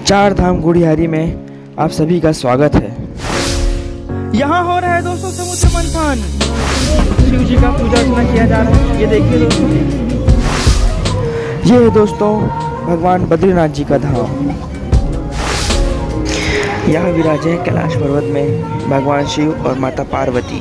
चार धाम गुढ़ियारी में आप सभी का स्वागत है। यहाँ हो रहा है दोस्तों समुद्र मंथन। शिव जी का पूजा अर्चना किया जा रहा है। ये देखिए दोस्तों, ये है दोस्तों भगवान बद्रीनाथ जी का धाम। यहाँ विराजे हैं कैलाश पर्वत में भगवान शिव और माता पार्वती।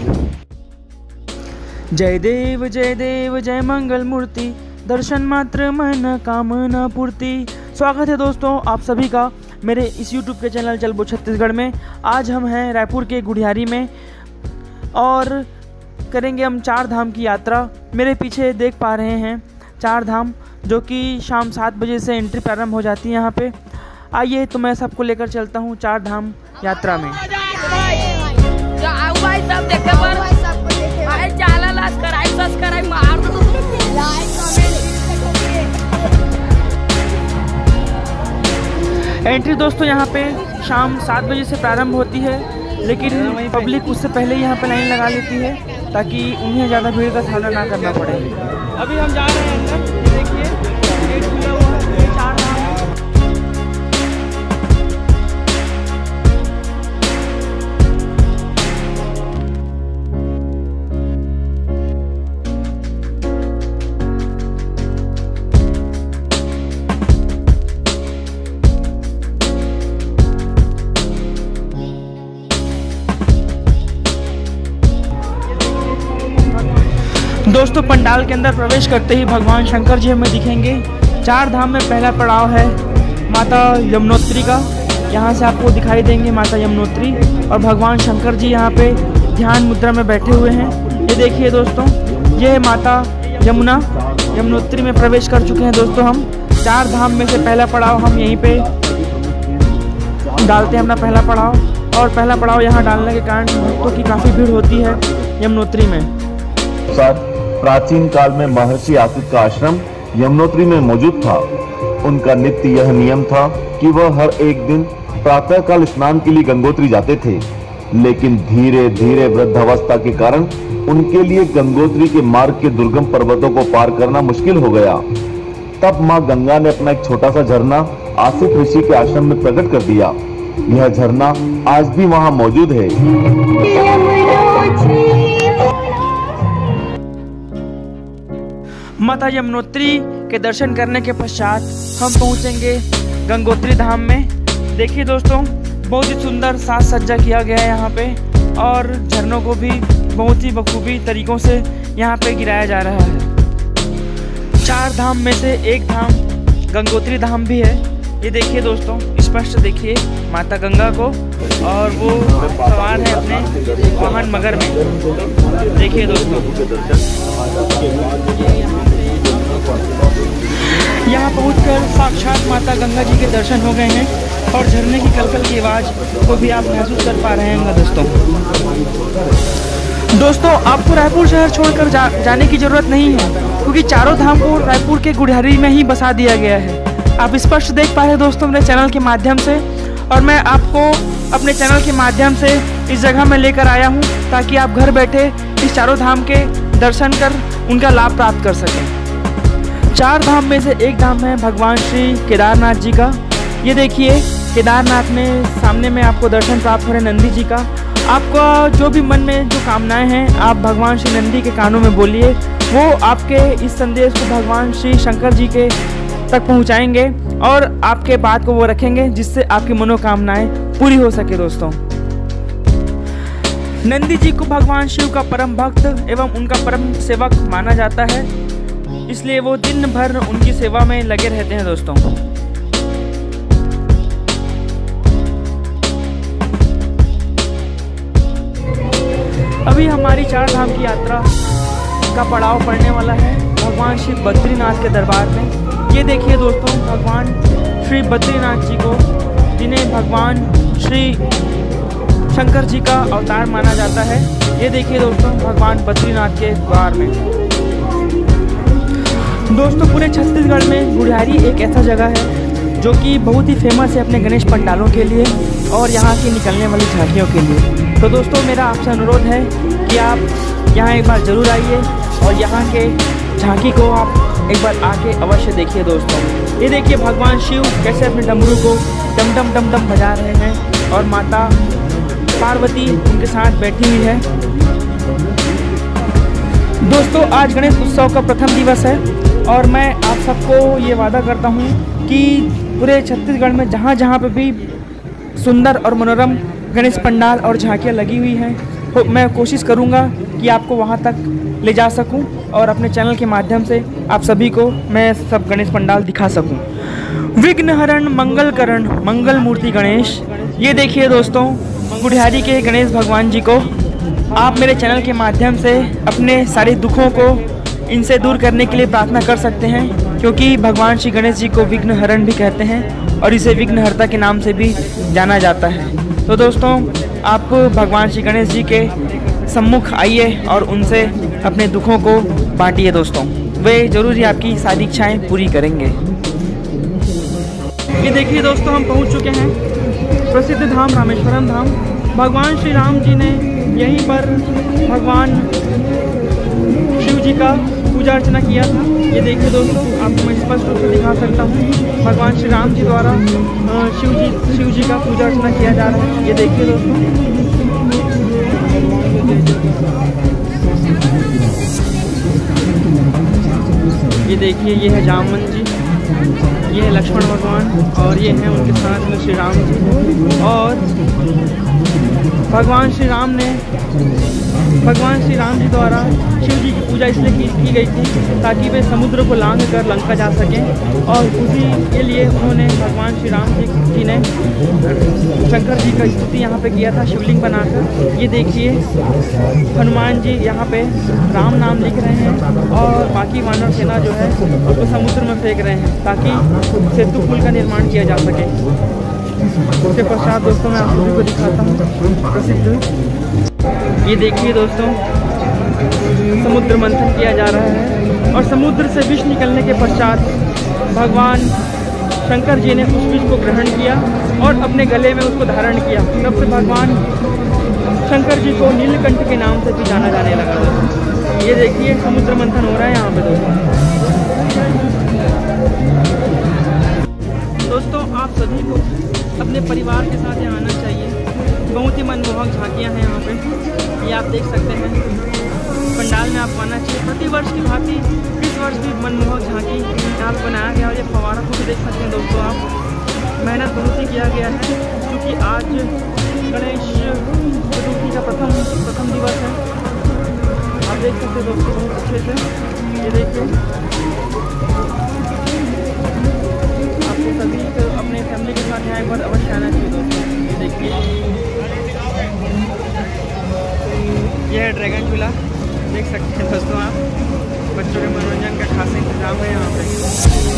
जय देव जय मंगल मूर्ति, दर्शन मात्र मन कामना पूर्ति। स्वागत है दोस्तों आप सभी का मेरे इस YouTube के चैनल चलबो छत्तीसगढ़ में। आज हम हैं रायपुर के गुढ़ियारी में और करेंगे हम चार धाम की यात्रा। मेरे पीछे देख पा रहे हैं चार धाम, जो कि शाम 7 बजे से एंट्री प्रारंभ हो जाती है यहाँ पे। आइए तो मैं सबको लेकर चलता हूँ चार धाम यात्रा में। एंट्री दोस्तों यहाँ पे शाम 7 बजे से प्रारंभ होती है, लेकिन पब्लिक उससे पहले यहाँ पे लाइन लगा लेती है ताकि उन्हें ज़्यादा भीड़ का सामना ना करना पड़े। अभी हम जा रहे हैं अंदर, देखिए गेट खुला हुआ है। चार धाम दोस्तों, पंडाल के अंदर प्रवेश करते ही भगवान शंकर जी हमें दिखेंगे। चार धाम में पहला पड़ाव है माता यमुनोत्री का। यहाँ से आपको दिखाई देंगे माता यमुनोत्री और भगवान शंकर जी यहाँ पे ध्यान मुद्रा में बैठे हुए हैं। ये देखिए दोस्तों, ये है माता यमुनोत्री में प्रवेश कर चुके हैं दोस्तों हम। चार धाम में से पहला पड़ाव हम यहीं पे डालते हैं अपना पहला पड़ाव, और पहला पड़ाव यहाँ डालने के कारण भक्तों की काफ़ी भीड़ होती है यमुनोत्री में। प्राचीन काल में महर्षि आसित का आश्रम यमुनोत्री में मौजूद था। उनका नित्य यह नियम था कि वह हर एक दिन प्रातःकाल स्नान के लिए गंगोत्री जाते थे, लेकिन धीरे धीरे वृद्धावस्था के कारण उनके लिए गंगोत्री के मार्ग के दुर्गम पर्वतों को पार करना मुश्किल हो गया। तब मां गंगा ने अपना एक छोटा सा झरना आसित ऋषि के आश्रम में प्रकट कर दिया। यह झरना आज भी वहां मौजूद है। माता यमुनोत्री के दर्शन करने के पश्चात हम पहुंचेंगे गंगोत्री धाम में। देखिए दोस्तों, बहुत ही सुंदर साज सज्जा किया गया है यहाँ पे, और झरनों को भी बहुत ही बखूबी तरीकों से यहाँ पे गिराया जा रहा है। चार धाम में से एक धाम गंगोत्री धाम भी है। ये देखिए दोस्तों, स्पष्ट देखिए माता गंगा को, और वो सवार है अपने वाहन मगर में। देखिए दोस्तों, यहाँ पहुंचकर साक्षात माता गंगा जी के दर्शन हो गए हैं, और झरने की कलकल की आवाज़ को भी आप महसूस कर पा रहे हैं दोस्तों। आपको रायपुर शहर छोड़कर जाने की ज़रूरत नहीं है, क्योंकि चारों धाम को रायपुर के गुढ़ियारी में ही बसा दिया गया है। आप स्पष्ट देख पा रहे हैं दोस्तों मेरे चैनल के माध्यम से, और मैं आपको अपने चैनल के माध्यम से इस जगह में लेकर आया हूँ ताकि आप घर बैठे इस चारों धाम के दर्शन कर उनका लाभ प्राप्त कर सकें। चार धाम में से एक धाम है भगवान श्री केदारनाथ जी का। ये देखिए केदारनाथ में सामने में आपको दर्शन प्राप्त हो रहे नंदी जी का। आपका जो भी मन में जो कामनाएं हैं आप भगवान श्री नंदी के कानों में बोलिए, वो आपके इस संदेश को भगवान श्री शंकर जी के तक पहुंचाएंगे और आपके बात को वो रखेंगे, जिससे आपकी मनोकामनाएं पूरी हो सके दोस्तों। नंदी जी को भगवान शिव का परम भक्त एवं उनका परम सेवक माना जाता है, इसलिए वो दिन भर उनकी सेवा में लगे रहते हैं दोस्तों। अभी हमारी चार धाम की यात्रा का पड़ाव पड़ने वाला है भगवान श्री बद्रीनाथ के दरबार में। ये देखिए दोस्तों, भगवान श्री बद्रीनाथ जी को, जिन्हें भगवान श्री शंकर जी का अवतार माना जाता है। ये देखिए दोस्तों, भगवान बद्रीनाथ के द्वार में। दोस्तों, पूरे छत्तीसगढ़ में गुढ़ियारी एक ऐसा जगह है जो कि बहुत ही फेमस है अपने गणेश पंडालों के लिए और यहाँ की निकलने वाली झांकियों के लिए। तो दोस्तों, मेरा आपसे अनुरोध है कि आप यहाँ एक बार ज़रूर आइए और यहाँ के झांकी को आप एक बार आके अवश्य देखिए दोस्तों। ये देखिए भगवान शिव कैसे अपने डमरू को डम डम डम डम बजा रहे हैं और माता पार्वती उनके साथ बैठी हुई है। दोस्तों आज गणेश उत्सव का प्रथम दिवस है और मैं आप सबको ये वादा करता हूँ कि पूरे छत्तीसगढ़ में जहाँ जहाँ पे भी सुंदर और मनोरम गणेश पंडाल और झांकियाँ लगी हुई हैं मैं कोशिश करूँगा कि आपको वहाँ तक ले जा सकूँ और अपने चैनल के माध्यम से आप सभी को मैं सब गणेश पंडाल दिखा सकूँ। विघ्नहरण मंगलकरण मंगल मूर्ति गणेश। ये देखिए दोस्तों गुढ़ियारी के गणेश भगवान जी को आप मेरे चैनल के माध्यम से अपने सारे दुखों को इनसे दूर करने के लिए प्रार्थना कर सकते हैं, क्योंकि भगवान श्री गणेश जी को विघ्नहरण भी कहते हैं और इसे विघ्नहर्ता के नाम से भी जाना जाता है। तो दोस्तों आप भगवान श्री गणेश जी के सम्मुख आइए और उनसे अपने दुखों को बांटिए दोस्तों, वे जरूर ही आपकी सारी इच्छाएं पूरी करेंगे। ये देखिए दोस्तों हम पहुंच चुके हैं प्रसिद्ध धाम रामेश्वरम धाम। भगवान श्री राम जी ने यहीं पर भगवान शिव जी का पूजा अर्चना किया था। ये देखिए दोस्तों आपको मैं स्पष्ट रूप से दिखा सकता हूँ भगवान श्री राम जी द्वारा शिव जी का पूजा अर्चना किया जा रहा है। ये देखिए दोस्तों ये देखिए ये है जामवन जी, ये है लक्ष्मण भगवान और ये हैं उनके साथ में श्री राम जी। और भगवान श्री राम जी द्वारा शिव जी की पूजा इसलिए की गई थी ताकि वे समुद्र को लांघ कर लंका जा सकें और उसी के लिए उन्होंने भगवान श्री राम जी ने शंकर जी का स्तुति यहाँ पे किया था शिवलिंग बनाकर। ये देखिए हनुमान जी यहाँ पे राम नाम लिख रहे हैं और बाकी वानर सेना जो है उसको समुद्र में फेंक रहे हैं ताकि सेतु पुल का निर्माण किया जा सके। उसके पश्चात दोस्तों मैं आप सभी को दिखाता हूँ प्रसिद्ध। ये देखिए दोस्तों समुद्र मंथन किया जा रहा है और समुद्र से विष निकलने के पश्चात भगवान शंकर जी ने उस विष को ग्रहण किया और अपने गले में उसको धारण किया। तब से भगवान शंकर जी को नीलकंठ के नाम से भी जाना जाने लगा दोस्तों। ये देखिए समुद्र मंथन हो रहा है यहाँ पे दोस्तों आप सभी को अपने परिवार के साथ यहाँ आना चाहिए। बहुत ही मनमोहक झांकियाँ हैं यहाँ पे, ये आप देख सकते हैं। पंडाल में आपको आना चाहिए। प्रतिवर्ष की भांति इस वर्ष भी मनमोहक झांकी यहाँ पर बनाया गया और ये फव्वारा को भी देख सकते हैं दोस्तों आप। मेहनत बहुत ही किया गया है क्योंकि आज गणेश चतुर्थी का प्रथम दिवस है। आप देख सकते हैं दोस्तों बहुत अच्छे से। ये देखिए आपको सभी को अपने फैमिली के साथ यहाँ एक बार अवश्य आना चाहिए दोस्तों। ये देखिए ये है ड्रैगन झूला, देख सकते हैं दोस्तों आप। बच्चों के मनोरंजन का खासा इंतजाम है यहाँ पे।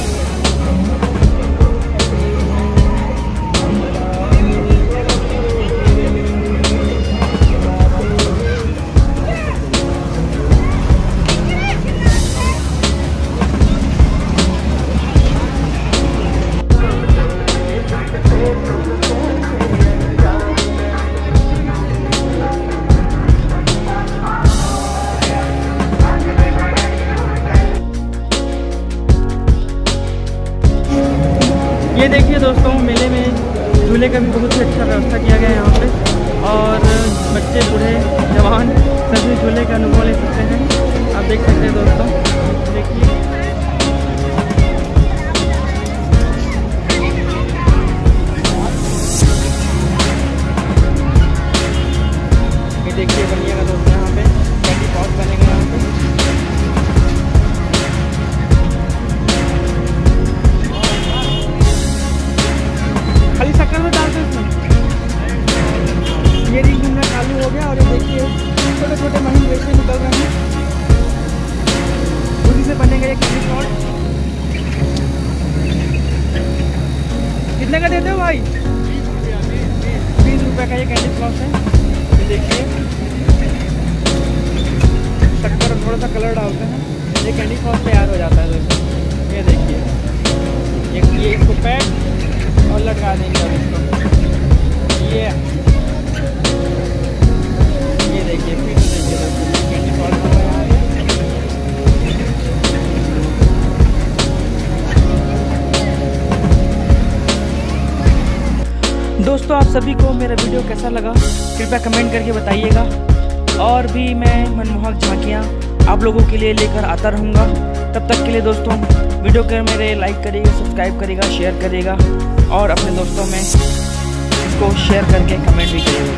ये देखिए दोस्तों मेले में झूले का भी बहुत ही अच्छा व्यवस्था किया गया है यहाँ पे और बच्चे बूढ़े जवान सभी झूले का अनुभव ले सकते हैं। आप देख सकते हैं दोस्तों देखिए ये देखिए बनिएगा दोस्तों यहाँ पे कैंडी पॉट बनेगा यहाँ पे। खाली शक्कर में डालते हैं। ये रिंग घूमना चालू हो गया और ये देखिए छोटे छोटे महीन वैसे निकल रहे हैं। उसी से बनेगा ये कैंडी पॉट। कितने का देते हो भाई? 20 रुपये का ये कैंडी पॉट है। ये देखिए शक्कर और थोड़ा सा कलर डालते हैं, ये कैंडी पॉट तैयार हो जाता है दोस्तों। ये देखिए ये इसको पैक और लटका देंगे अब इसको। ये देखिए फिर देखिए दोस्तों कैंडी पॉट यहाँ पे दोस्तों आप सभी को मेरा वीडियो कैसा लगा कृपया कमेंट करके बताइएगा। और भी मैं मनमोहक झांकियाँ आप लोगों के लिए लेकर आता रहूँगा। तब तक के लिए दोस्तों वीडियो को मेरे लाइक करिएगा, सब्सक्राइब करिएगा, शेयर करिएगा और अपने दोस्तों में इसको शेयर करके कमेंट भी करिएगा।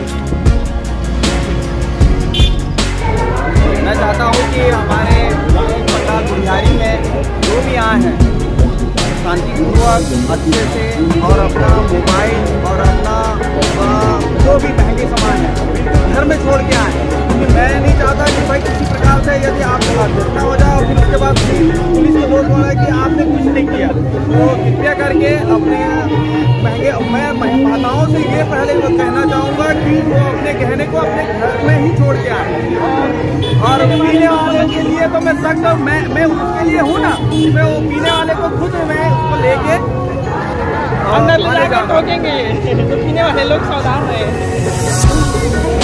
दोस्तों मैं चाहता हूँ कि हमारे पक्का गुड़ियारी में जो भी आए हैं शांतिपूर्वक अच्छे से और अपना मोबाइल और अपना जो भी महंगे सामान है घर में छोड़ के आए। क्योंकि मैं नहीं चाहता कि भाई किसी प्रकार से यदि आप घटना हो जाए और फिर उसके बाद पुलिस को दोष बोला कि आपने कुछ नहीं किया, तो कृपया करके अपने महंगे मैं माताओं से ये पहले कहना चाहूँगा कि वो अपने गहने को अपने घर में ही छोड़ के आए। और पीने वाले के लिए तो मैं सख्त मैं उसके लिए हूँ ना, मैं वो पीने वाले को खुद मैं उसको लेके अंदर ले जाकर ठोकेंगे तो पीने वाले लोग सावधान रहे।